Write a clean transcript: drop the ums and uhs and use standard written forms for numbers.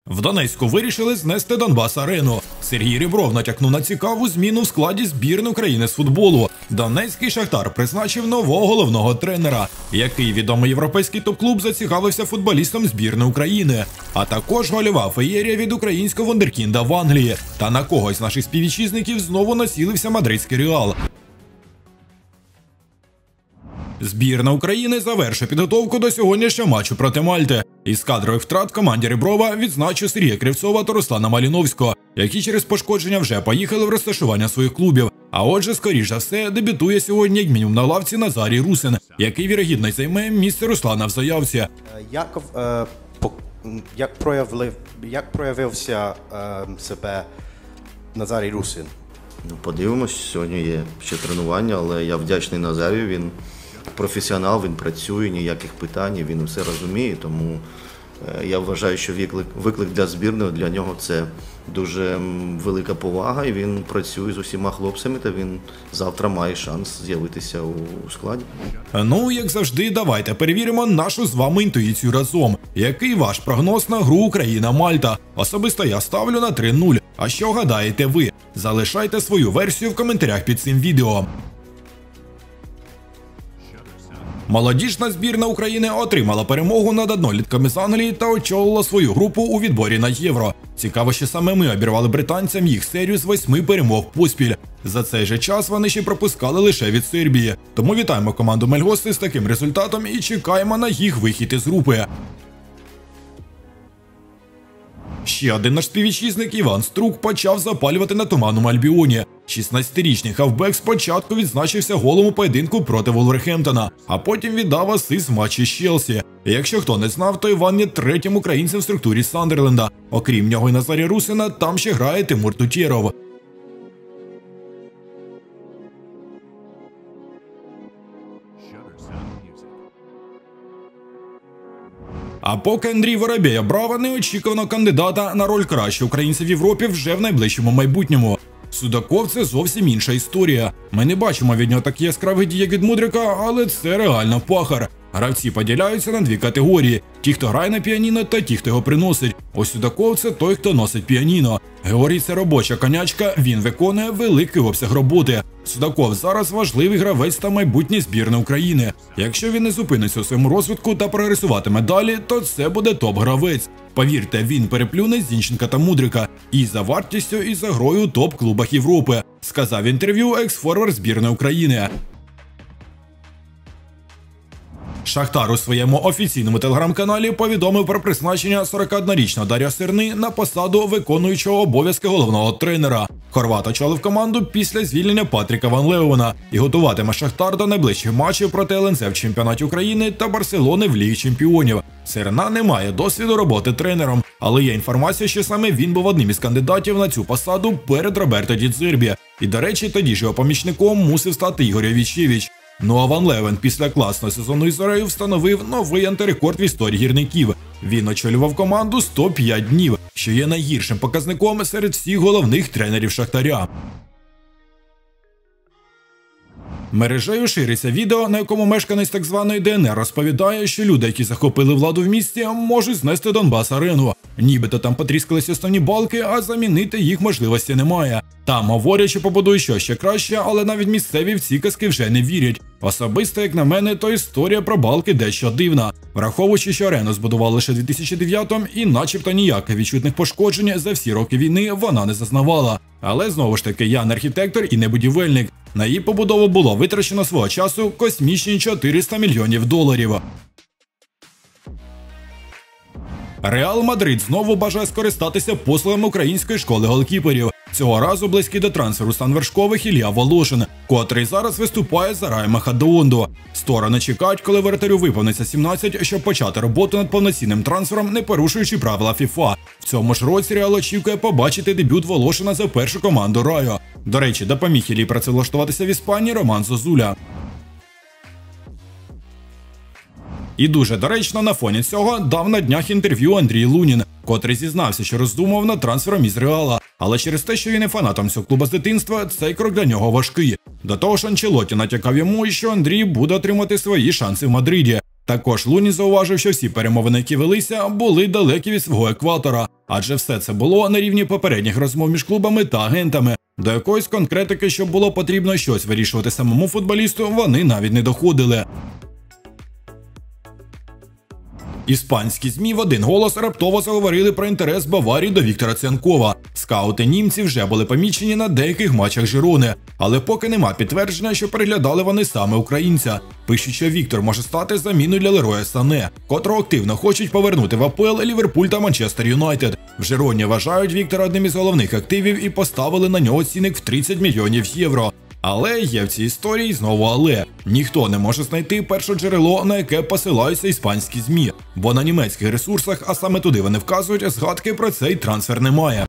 В Донецьку вирішили знести Донбас-арену. Сергій Ребров натякнув на цікаву зміну в складі збірної України з футболу. Донецький «Шахтар» призначив нового головного тренера, який відомий європейський топ-клуб зацікавився футболістом збірної України. А також гольова феєрія від українського вундеркінда в Англії. Та на когось з наших співвітчизників знову націлився мадридський «Реал». Збірна України завершує підготовку до сьогоднішнього матчу проти Мальти. Із кадрових втрат команді Реброва відзначив Сергія Кривцова та Руслана Маліновського, які через пошкодження вже поїхали в розташування своїх клубів. А отже, скоріш за все, дебютує сьогодні як мінімум на лавці Назарій Русин, який вірогідно займе місце Руслана в заявці. Як проявився себе Назарій Русин? Подивимось, сьогодні є ще тренування, але я вдячний Назарію, він професіонал, він працює, ніяких питань, він все розуміє, тому я вважаю, що виклик для збірної, для нього це дуже велика повага, і він працює з усіма хлопцями, та він завтра має шанс з'явитися у складі. Ну, як завжди, давайте перевіримо нашу з вами інтуїцію разом. Який ваш прогноз на гру Україна-Мальта? Особисто я ставлю на 3-0. А що гадаєте ви? Залишайте свою версію в коментарях під цим відео. Молодіжна збірна України отримала перемогу над однолітками з Англії та очолила свою групу у відборі на Євро. Цікаво, що саме ми обірвали британцям їх серію з 8 перемог поспіль. За цей же час вони ще пропускали лише від Сербії. Тому вітаємо команду Мельгоси з таким результатом і чекаємо на їх вихід із групи. Ще один наш співвітчизник Іван Струк почав запалювати на туманному Альбіоні. 16-річний хавбек спочатку відзначився голом у поєдинку проти Вулверхемптона, а потім віддав асист в матчі з Челсі. Якщо хто не знав, то Іван є третім українцем в структурі Сандерленда. Окрім нього і Назарія Русина, там ще грає Тимур Тутєров. А поки Андрій Воробей обрав неочікуваного кандидата на роль кращого українця в Європі вже в найближчому майбутньому. Судаков – це зовсім інша історія. Ми не бачимо від нього такі яскраві дії, як від Мудрика, але це реально пахар. Гравці поділяються на дві категорії – ті, хто грає на піаніно, та ті, хто його приносить. Ось Судаков – це той, хто носить піаніно. Георгій – це робоча конячка, він виконує великий обсяг роботи. Судаков зараз важливий гравець та майбутнє збірної України. Якщо він не зупиниться у своєму розвитку та прогресуватиме далі, то це буде топ-гравець. Повірте, він переплюне Зінченка та Мудрика і за вартістю, і за грою у топ-клубах Європи, сказав в інтерв'ю екс-форвард збірної України. Шахтар у своєму офіційному телеграм-каналі повідомив про призначення 41-річного Дар'я Серни на посаду виконуючого обов'язки головного тренера. Хорват очолив команду після звільнення Патріка Ван Леуена і готуватиме Шахтар до найближчих матчів проти ЛНЗ в чемпіонаті України та Барселони в Лігі чемпіонів. Серна не має досвіду роботи тренером, але є інформація, що саме він був одним із кандидатів на цю посаду перед Роберто Ді Дзербі. І, до речі, тоді ж його помічником мусив стати Ігор Йовічевич. Ну а Ван Левен після класного сезону із Зорею встановив новий антирекорд в історії гірників. Він очолював команду 105 днів, що є найгіршим показником серед всіх головних тренерів Шахтаря. Мережею шириться відео, на якому мешканець так званої ДНР розповідає, що люди, які захопили владу в місті, можуть знести Донбас-арену. Нібито там потріскалися основні балки, а замінити їх можливості немає. Там говорять, що побудують щось ще краще, але навіть місцеві в ці казки вже не вірять. Особисто, як на мене, то історія про балки дещо дивна. Враховуючи, що арену збудували лише 2009-м і начебто ніяких відчутних пошкоджень за всі роки війни вона не зазнавала. Але знову ж таки, я не архітектор і не будівельник. На її побудову було витрачено свого часу космічні $400 мільйонів. Реал Мадрид знову бажає скористатися послугами української школи голкіперів. Цього разу близький до трансферу стан вершкових Ілля Волошин, котрий зараз виступає за Райма Хадеондо. Сторони чекають, коли воротарю виповниться 17, щоб почати роботу над повноцінним трансфером, не порушуючи правила ФІФА. В цьому ж році Реал очікує побачити дебют Волошина за першу команду Райо. До речі, допоміг Іллі працевлаштуватися в Іспанії Роман Зозуля. І дуже доречно на фоні цього дав на днях інтерв'ю Андрій Лунін, котрий зізнався, що роздумав над трансфером із Реала. Але через те, що він є фанатом цього клубу з дитинства, цей крок для нього важкий. До того ж, Анчелотті натякав йому, що Андрій буде отримати свої шанси в Мадриді. Також Луні зауважив, що всі перемовини, які велися, були далекі від свого екватора, адже все це було на рівні попередніх розмов між клубами та агентами. До якоїсь конкретики, щоб було потрібно щось вирішувати самому футболісту, вони навіть не доходили. Іспанські ЗМІ в один голос раптово заговорили про інтерес Баварії до Віктора Цянкова. Скаути німці вже були помічені на деяких матчах Жирони, але поки нема підтвердження, що переглядали вони саме українця. Пишуть, що Віктор може стати заміною для Лероя Сане, котрого активно хочуть повернути в АПЛ Ліверпуль та Манчестер Юнайтед. В Жироні вважають Віктора одним із головних активів і поставили на нього цінник в 30 мільйонів євро. Але є в цій історії знову але. Ніхто не може знайти перше джерело, на яке посилаються іспанські ЗМІ, бо на німецьких ресурсах, а саме туди вони вказують, згадки про цей трансфер немає.